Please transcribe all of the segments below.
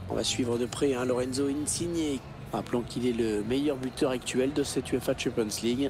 On va suivre de près Lorenzo Insigne. Rappelons qu'il est le meilleur buteur actuel de cette UEFA Champions League.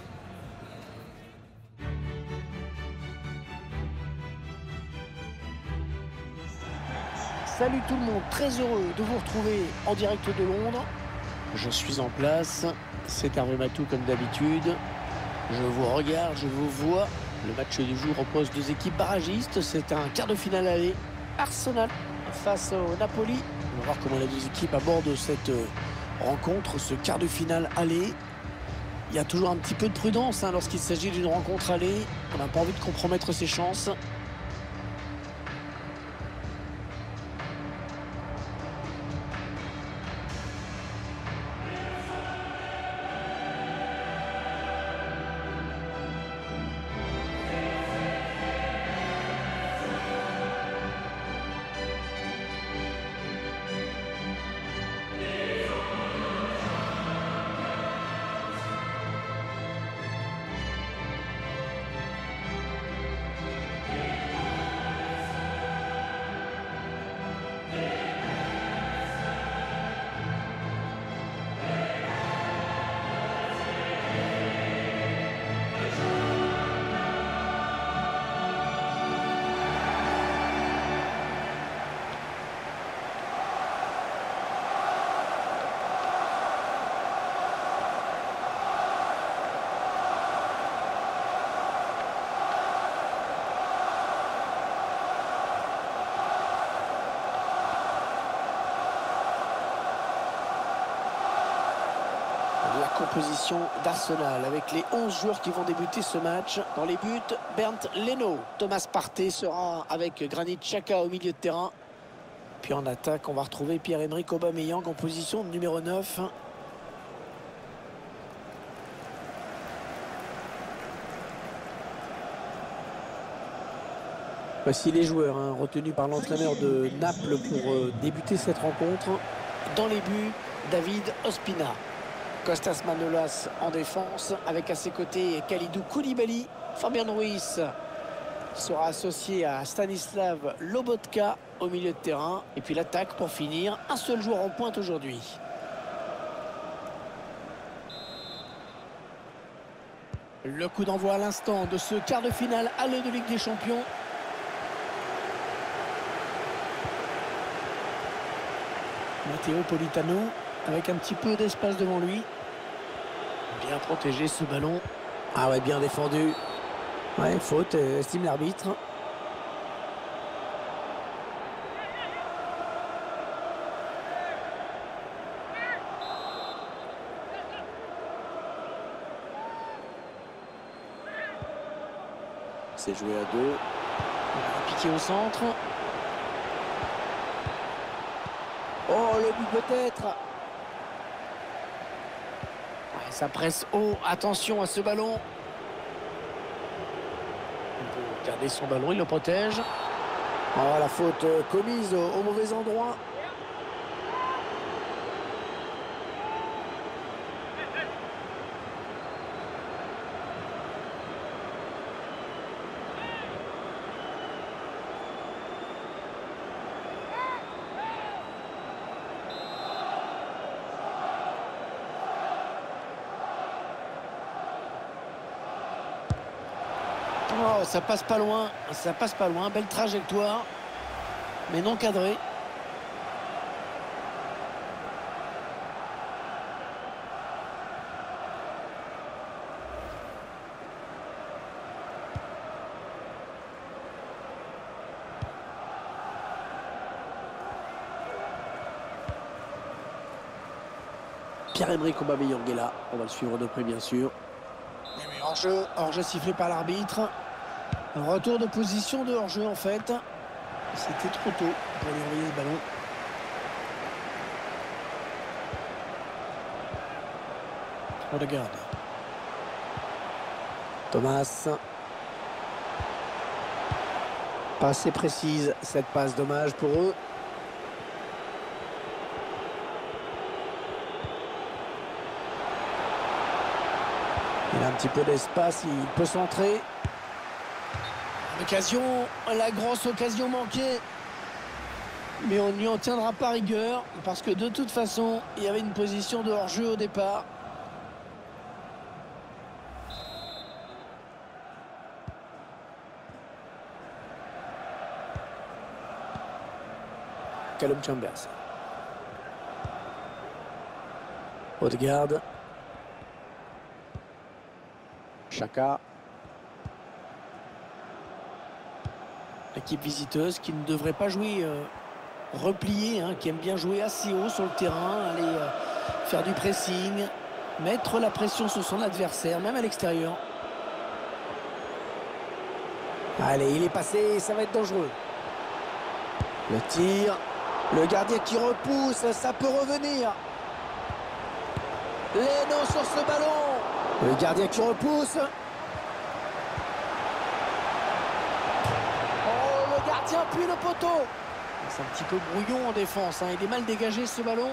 Salut tout le monde, très heureux de vous retrouver en direct de Londres. Je suis en place, c'est Hervé Matou comme d'habitude. Je vous regarde, je vous vois. Le match du jour oppose deux équipes barragistes. C'est un quart de finale aller. Arsenal face au Napoli. On va voir comment les deux équipes abordent cette rencontre, ce quart de finale aller. Il y a toujours un petit peu de prudence lorsqu'il s'agit d'une rencontre aller. On n'a pas envie de compromettre ses chances. La composition d'Arsenal avec les 11 joueurs qui vont débuter ce match. Dans les buts, Bernd Leno. Thomas Partey sera avec Granit Xhaka au milieu de terrain. Puis en attaque, on va retrouver Pierre-Emerick Aubameyang en position de numéro 9. Voici les joueurs retenus par l'entraîneur de Naples pour débuter cette rencontre. Dans les buts, David Ospina. Kostas Manolas en défense avec à ses côtés Kalidou Koulibaly. Fabien Ruiz sera associé à Stanislav Lobotka au milieu de terrain. Et puis l'attaque pour finir. Un seul joueur en pointe aujourd'hui. Le coup d'envoi à l'instant de ce quart de finale aller de Ligue des Champions. Matteo Politano avec un petit peu d'espace devant lui. Bien protégé ce ballon. Ah ouais, bien défendu. Ouais, faute, estime l'arbitre. C'est joué à deux. On va piquer au centre. Oh, le but peut-être. Ouais, ça presse haut. Attention à ce ballon. Il peut garder son ballon, il le protège. Oh, la faute commise au mauvais endroit. Oh, ça passe pas loin, belle trajectoire, mais non cadré. Pierre-Emerick Aubameyang est là, on va le suivre de près bien sûr. Hors-jeu sifflé par l'arbitre. Un retour de position de hors-jeu en fait. C'était trop tôt pour lui envoyer le ballon. Regarde. Thomas. Pas assez précise cette passe, dommage pour eux. Il a un petit peu d'espace, il peut centrer. L'occasion, la grosse occasion manquée. mais on n'y en tiendra pas rigueur parce que de toute façon, il y avait une position de hors-jeu au départ. Callum Chambers. Odegaard. Xhaka. L'équipe visiteuse qui ne devrait pas jouer repliée, hein, qui aime bien jouer assez haut sur le terrain, aller faire du pressing, mettre la pression sur son adversaire, même à l'extérieur. Allez, il est passé, ça va être dangereux. Le tir, le gardien qui repousse, ça peut revenir. Leno sur ce ballon. Le gardien qui repousse. Oh, le gardien puis le poteau. C'est un petit peu brouillon en défense, hein. Il est mal dégagé ce ballon.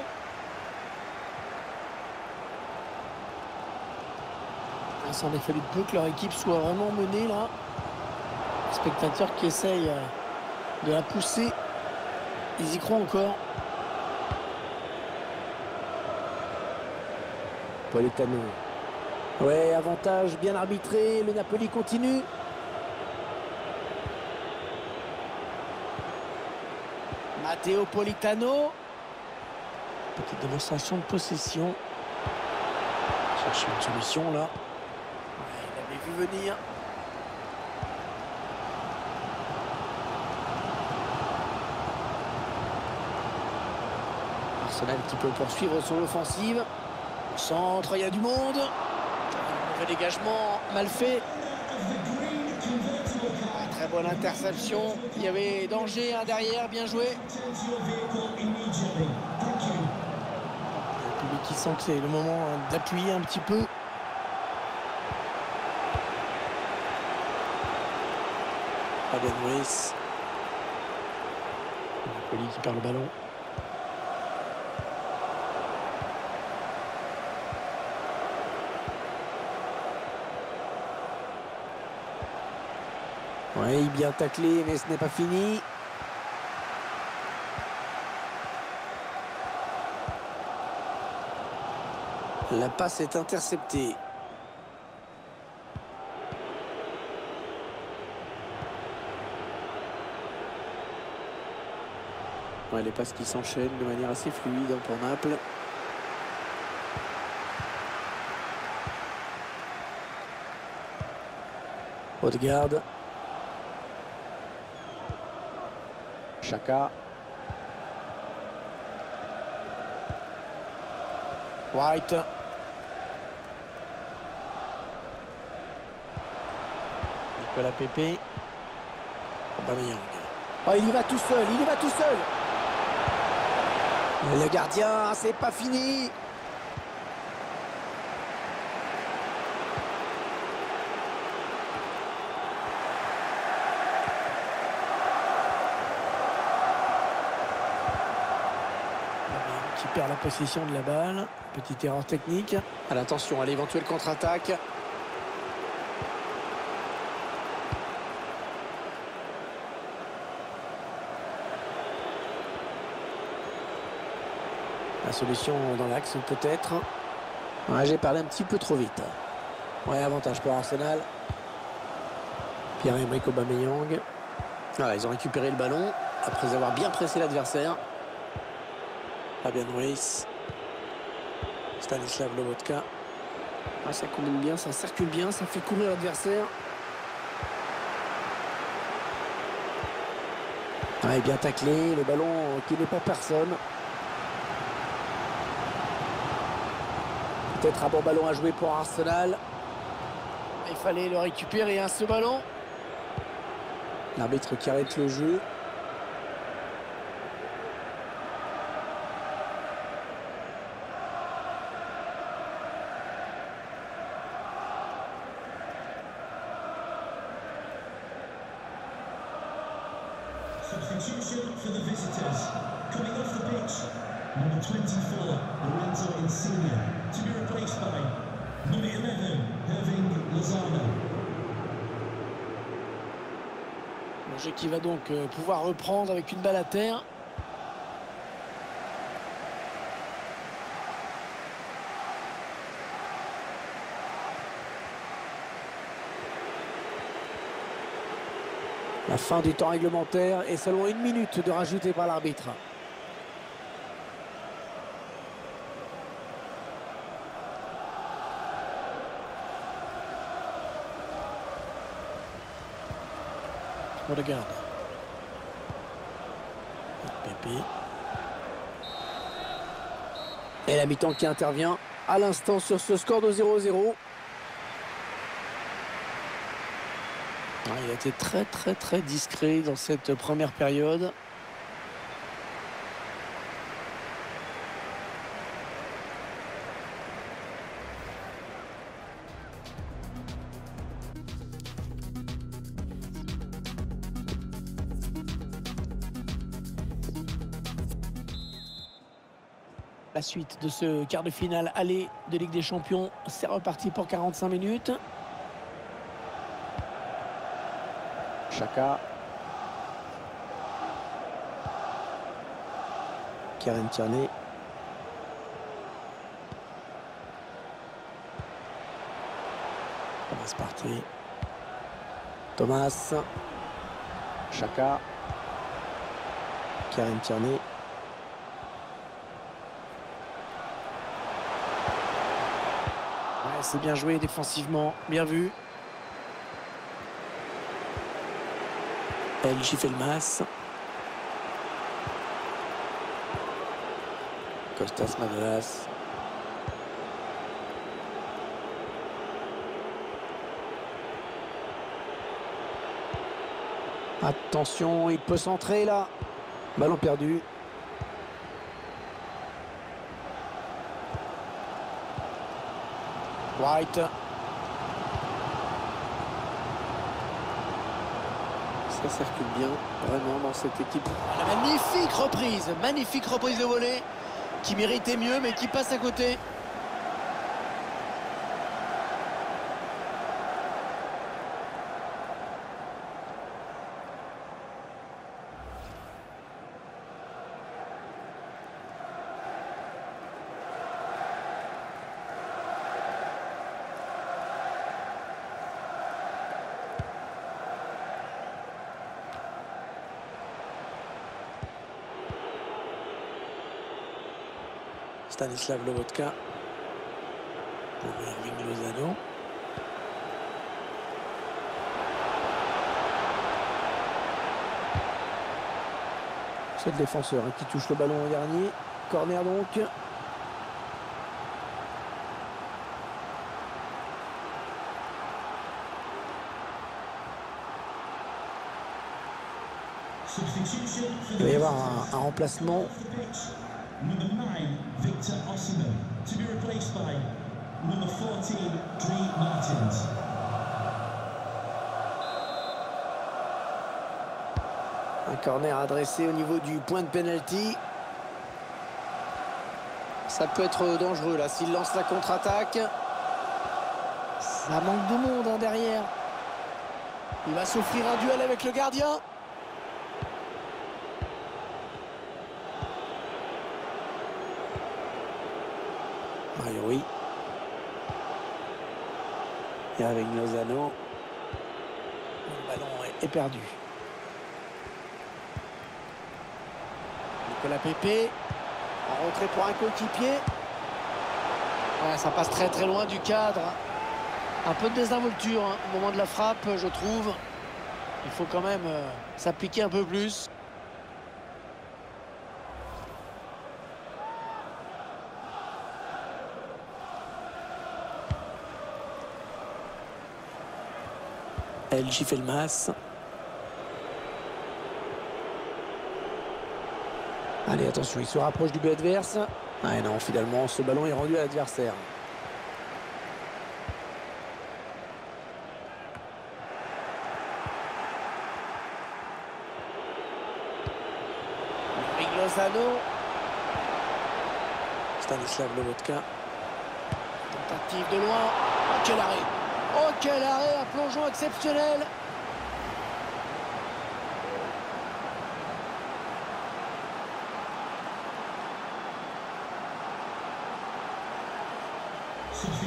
Il s'en est fallu peu que leur équipe soit vraiment menée là. Les spectateurs qui essayent de la pousser. Ils y croient encore. Politano. Ouais, avantage bien arbitré. Le Napoli continue. Matteo Politano. Petite démonstration de possession. Chercher une solution là. Ouais, il avait vu venir. Arsenal qui peut poursuivre son offensive. Au centre, il y a du monde. Un mauvais dégagement mal fait. Très bonne interception. Il y avait danger derrière, bien joué. Le public qui sent que c'est le moment d'appuyer un petit peu. Fabian Ruiz. Napoli qui perd le ballon. Oui, bien taclé, mais ce n'est pas fini. La passe est interceptée. Ouais, les passes qui s'enchaînent de manière assez fluide pour Naples. Odegaard. Xhaka. White. Nicolas Pepe. Aubameyang. Oh, il y va tout seul, il y va tout seul. Le gardien, c'est pas fini. Qui perd la possession de la balle. Petite erreur technique. Attention à l'éventuelle contre-attaque. La solution dans l'axe peut-être. Ouais, j'ai parlé un petit peu trop vite. Ouais, avantage pour Arsenal. Pierre-Emerick Aubameyang. Voilà, ils ont récupéré le ballon après avoir bien pressé l'adversaire. Fabian Ruiz. Stanislav Lobotka. Ah, ça combine bien, ça circule bien, ça fait courir l'adversaire. Ouais, bien taclé, le ballon qui n'est pas personne. Peut-être un bon ballon à jouer pour Arsenal. Il fallait le récupérer, hein, ce ballon. L'arbitre qui arrête le jeu. Substitution for the visitors. Coming off the pitch, number 24, Lorenzo Insigne, to be replaced by number 11, Irving Lozano. Le jeu qui va donc pouvoir reprendre avec une balle à terre. La fin du temps réglementaire et seulement 1 minute de rajouter par l'arbitre. Regarde. Pépé. Et la mi-temps qui intervient à l'instant sur ce score de 0-0. Il a été très discret dans cette première période. La suite de ce quart de finale aller de Ligue des Champions, c'est reparti pour 45 minutes. Xhaka. Kieran Tierney. Thomas Partey. Thomas. Xhaka. Kieran Tierney. Ouais, c'est bien joué défensivement, bien vu. El Gifelmas. Costas Manolas. Attention, il peut centrer là. Ballon perdu. White. Ça circule bien, vraiment, dans cette équipe. La magnifique reprise de volée, qui méritait mieux, mais qui passe à côté. Stanislav Lobotka pour Hirving Lozano. C'est le défenseur qui touche le ballon au dernier. Corner donc. Il va y avoir un remplacement. Number 9, Victor Osimhen, to be replaced by number 14, Dries Martins. Un corner adressé au niveau du point de pénalty. Ça peut être dangereux là s'il lance la contre-attaque. Ça manque de monde derrière. Il va s'offrir un duel avec le gardien. Oui. Et avec Lozano, le ballon est perdu. Nicolas Pepe, en retrait pour un coéquipier. Ouais, ça passe très loin du cadre. Un peu de désinvolture au moment de la frappe, je trouve. Il faut quand même s'appliquer un peu plus. El Gifelmas. Allez, attention, il se rapproche du but adverse. Ah non, finalement, ce ballon est rendu à l'adversaire. Lozano. Stanislav Lobotka. Tentative de loin. Oh, quel arrêt! Oh, quel arrêt, un plongeon exceptionnel.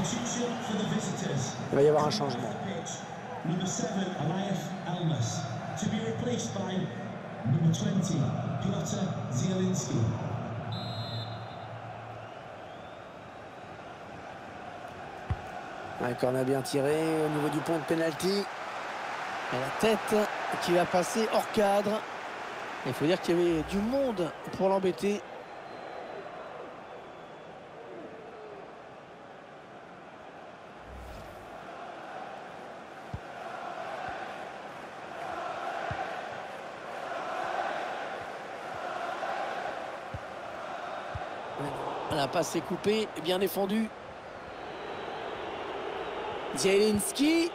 Il va y avoir un changement. Number 7, Elias Elmas, to be replaced by number 20, Piotr Zielinski. Un corner bien tiré au niveau du point de pénalty. Et la tête qui va passer hors cadre. Il faut dire qu'il y avait du monde pour l'embêter. La passe est coupée, bien défendue. Zielinski.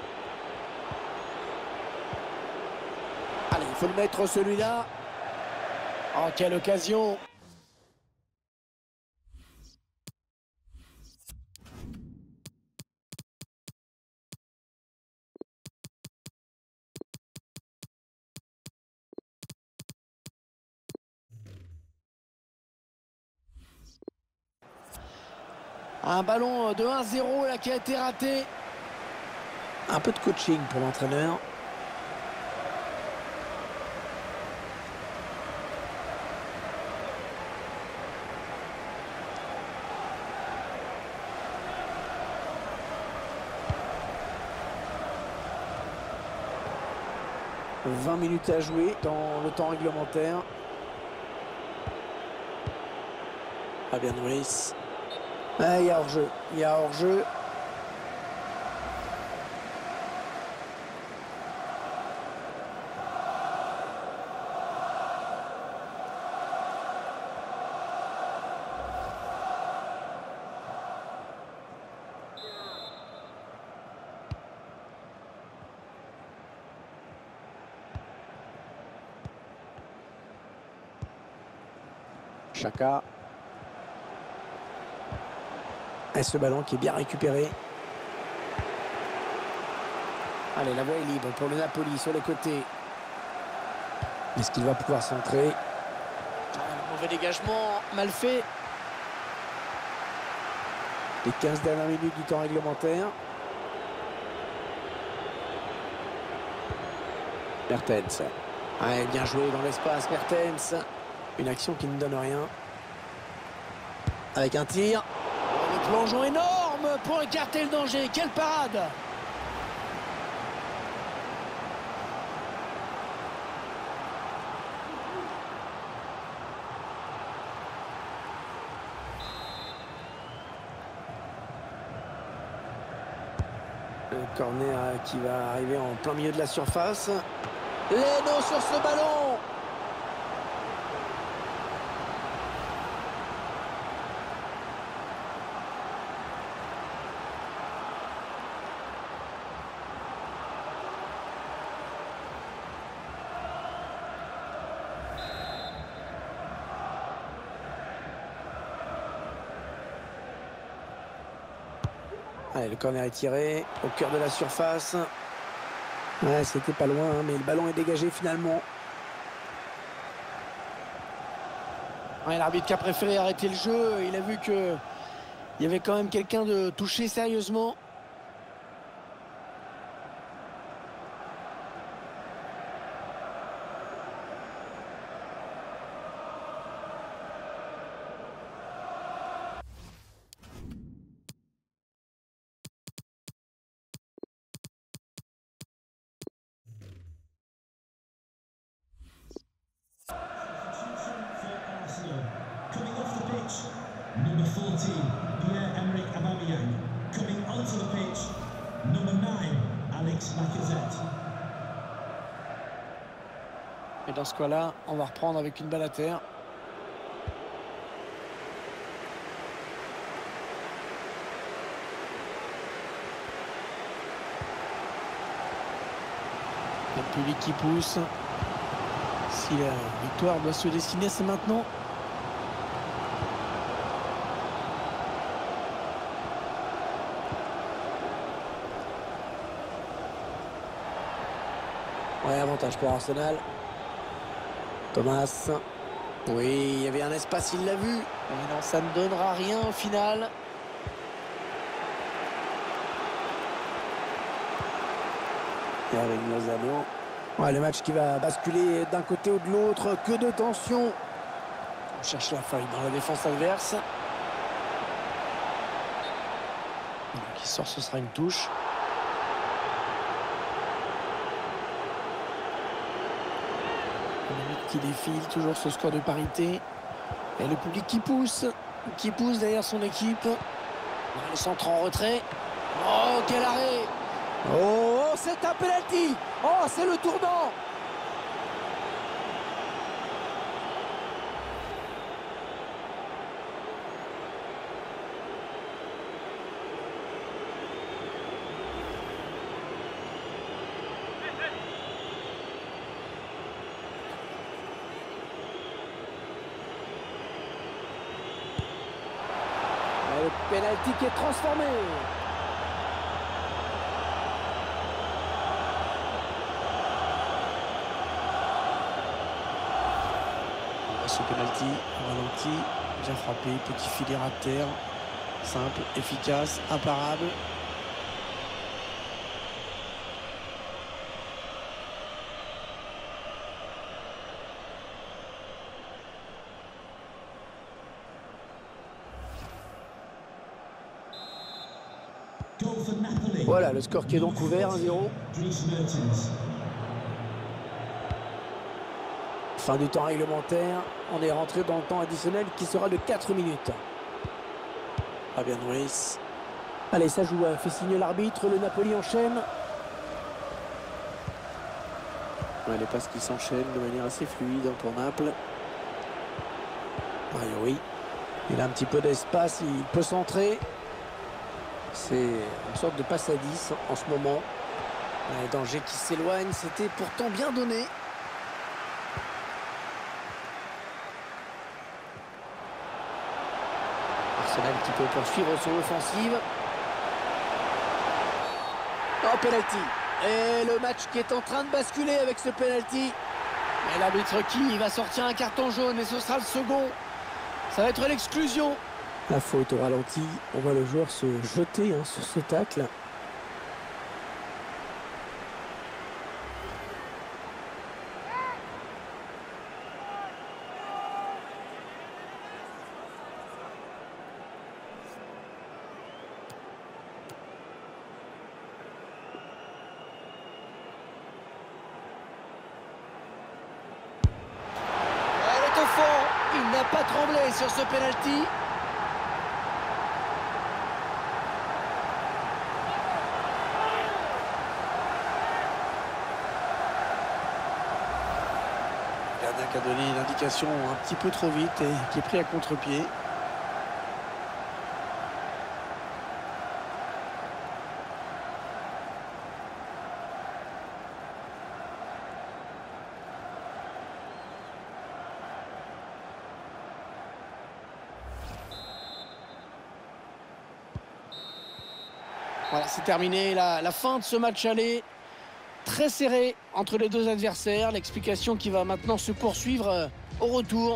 Allez, il faut le mettre celui-là. Oh, quelle occasion! Un ballon de 1-0 là qui a été raté. Un peu de coaching pour l'entraîneur. « 20 minutes à jouer dans le temps réglementaire. » Fabian Ruiz. Ah, il y a hors-jeu. Il y a hors-jeu. Chaka. Et ce ballon qui est bien récupéré. Allez, la voie est libre pour le Napoli sur le côté. Est-ce qu'il va pouvoir centrer? Un mauvais dégagement, mal fait. Les 15 dernières minutes du temps réglementaire. Mertens. Ouais, bien joué dans l'espace, Mertens. Une action qui ne donne rien. Avec un tir. Un plongeon énorme pour écarter le danger. Quelle parade! Le corner qui va arriver en plein milieu de la surface. Leno sur ce ballon. Allez, le corner est tiré au cœur de la surface. Ouais, c'était pas loin, hein, mais le ballon est dégagé finalement. Ouais, l'arbitre qui a préféré arrêter le jeu. Il a vu qu'il y avait quand même quelqu'un de touché sérieusement. Coming off the pitch, number 14, Pierre-Emerick Aubameyang. Coming onto the pitch, number 9, Alex Lacazette. Et dans ce cas-là, on va reprendre avec une balle à terre. Le public qui pousse. Si la victoire doit se dessiner, c'est maintenant. Ouais, avantage pour Arsenal. Thomas. Oui, il y avait un espace, il l'a vu. Mais non, ça ne donnera rien au final. Et avec Lozano. Ouais, le match qui va basculer d'un côté ou de l'autre. Que de tension. On cherche la faille dans la défense adverse. Qui sort, ce sera une touche. Limite qui défile, toujours ce score de parité. Et le public qui pousse derrière son équipe. Le centre en retrait. Oh, quel arrêt! Oh, c'est un penalty! Oh, c'est le tournant! Le penalty qui est transformé. Ce penalty ralenti, bien frappé, petit filet à terre, simple, efficace, imparable. Voilà le score qui est donc ouvert, 1-0. Fin du temps réglementaire, on est rentré dans le temps additionnel qui sera de 4 minutes. Fabian Ruiz. Allez, ça joue, fait signer l'arbitre, le Napoli enchaîne. Ouais, les passes qui s'enchaînent de manière assez fluide pour Naples. Oui, il a un petit peu d'espace, il peut centrer. C'est une sorte de passe à 10 en ce moment. Un danger qui s'éloigne, c'était pourtant bien donné. Arsenal qui peut poursuivre son offensive. Oh, penalty. Et le match qui est en train de basculer avec ce penalty. Et l'arbitre qui va sortir un carton jaune et ce sera le second. Ça va être l'exclusion. La faute au ralenti. On voit le joueur se jeter sur ce tacle. Il n'a pas tremblé sur ce penalty. Le gardien qui a donné une indication un petit peu trop vite et qui est pris à contre-pied. Voilà, c'est terminé la fin de ce match aller. Très serré entre les deux adversaires. L'explication qui va maintenant se poursuivre au retour.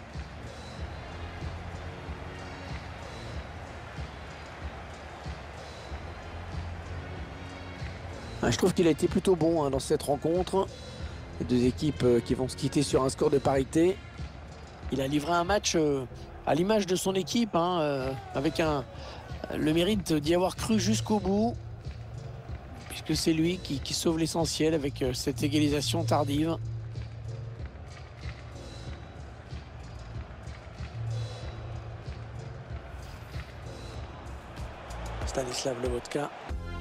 Je trouve qu'il a été plutôt bon dans cette rencontre. Les deux équipes qui vont se quitter sur un score de parité. Il a livré un match à l'image de son équipe, avec le mérite d'y avoir cru jusqu'au bout, puisque c'est lui qui sauve l'essentiel avec cette égalisation tardive. Stanislav Lobotka.